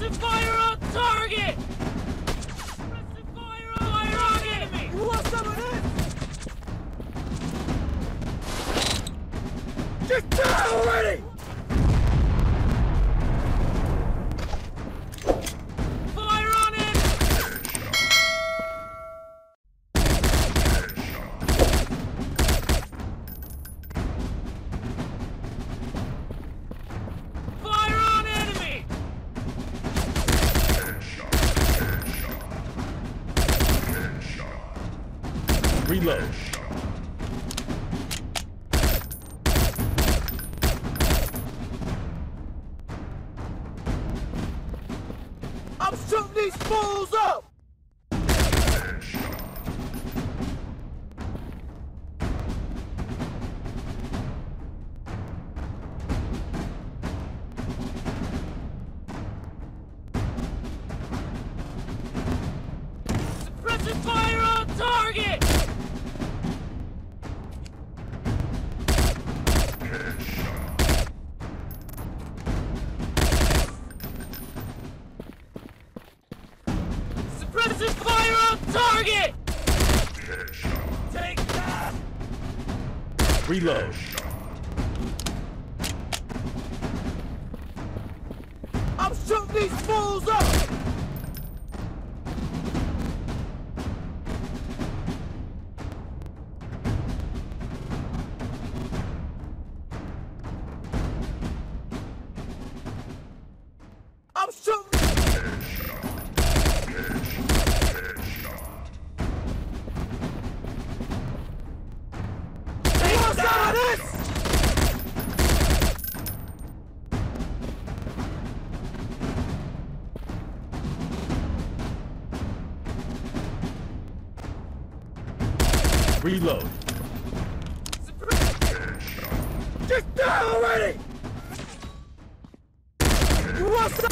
Suppressive fire on target! Suppressive fire on target! You want some of this? Just die already! Fire on it! Fire on enemy! Reload. I'm shooting these fools up! Suppressive fire on target! Suppressive fire on target! Take that! Reload. I'm shooting these fools up! I'm shooting! Take some of this! Reload. Just die already! You want some?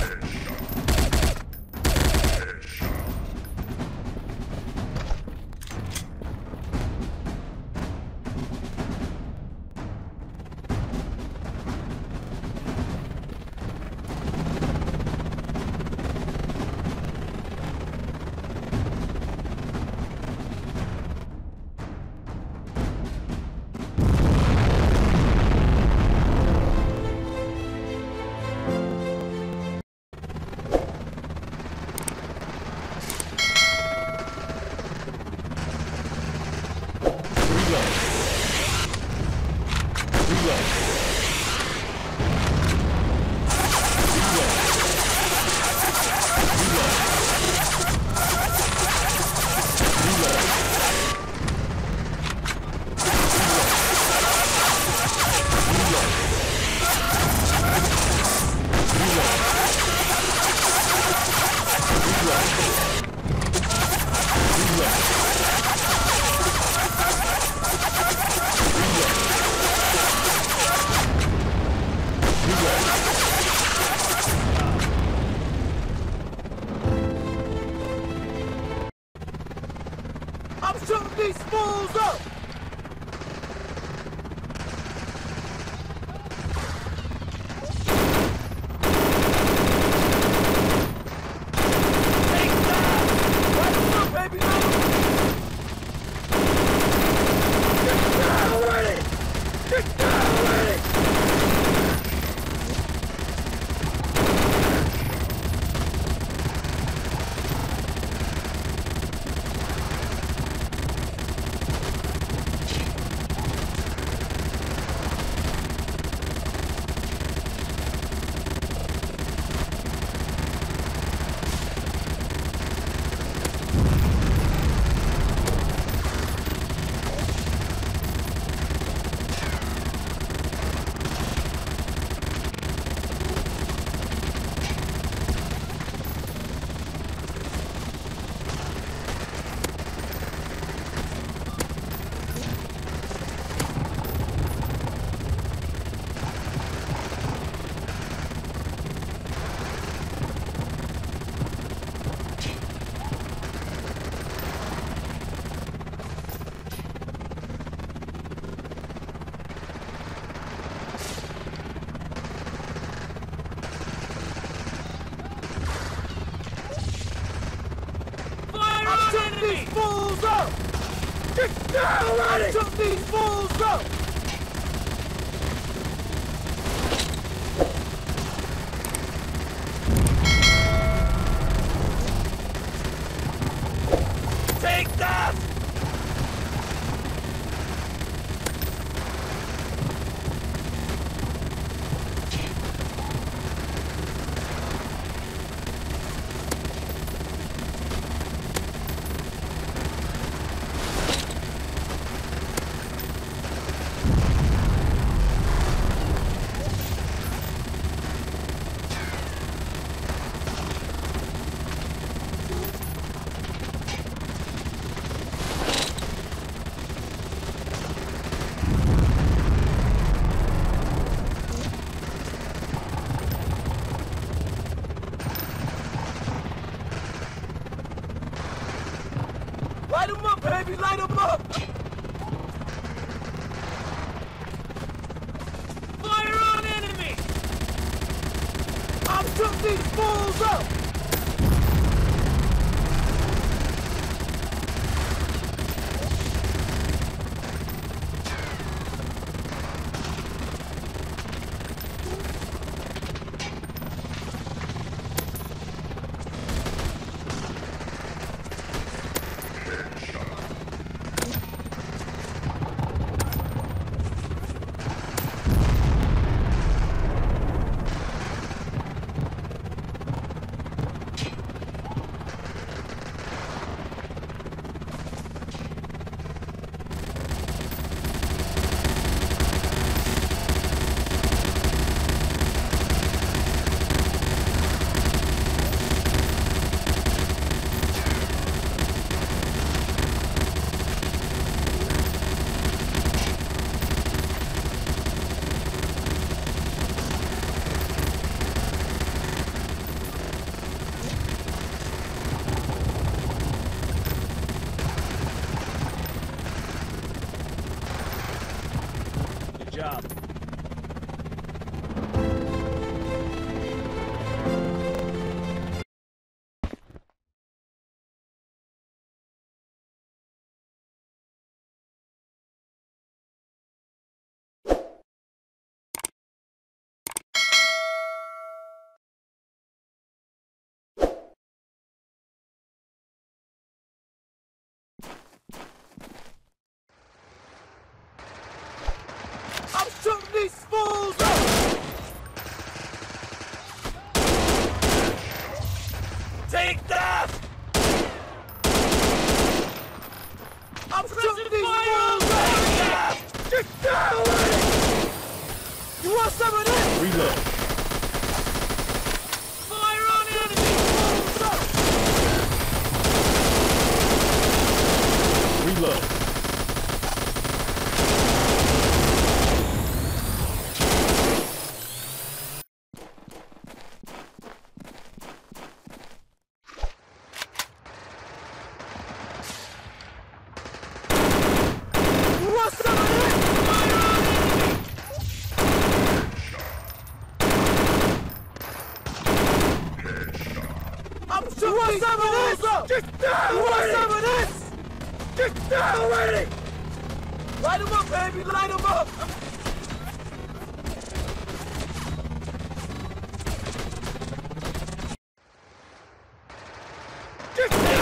I'm shooting these fools up! Take that! Right up, baby! Get down already! Get down already! took these fools out! Get down already! I took these fools out! Take that! Light them up, baby! Light them up! Fire on enemy! I took these fools out! Good job. I took these fools out! Take that! I took these fools out! Get down already! You want some of this? Reload. Fire on enemy! Fools out! Reload. You want some of this? Fire on enemy! I took these fools out! Get down You want already! some of this? Get down already! Light them up, baby! Light them up! Get down!